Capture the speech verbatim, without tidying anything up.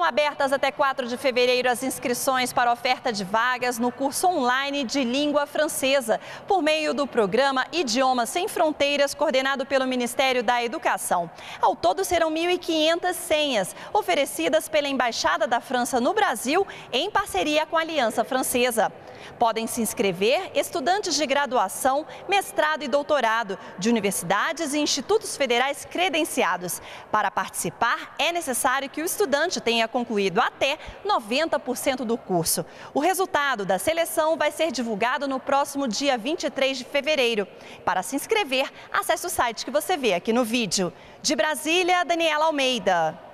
abertas até quatro de fevereiro as inscrições para oferta de vagas no curso online de língua francesa, por meio do programa Idiomas Sem Fronteiras, coordenado pelo Ministério da Educação. Ao todo, serão mil e quinhentas senhas, oferecidas pela Embaixada da França no Brasil, em parceria com a Aliança Francesa. Podem se inscrever estudantes de graduação, mestrado e doutorado, de universidades e institutos federais credenciados. Para participar, é necessário que o estudante tenha concluído até noventa por cento do curso. O resultado da seleção vai ser divulgado no próximo dia vinte e três de fevereiro. Para se inscrever, acesse o site que você vê aqui no vídeo. De Brasília, Daniela Almeida.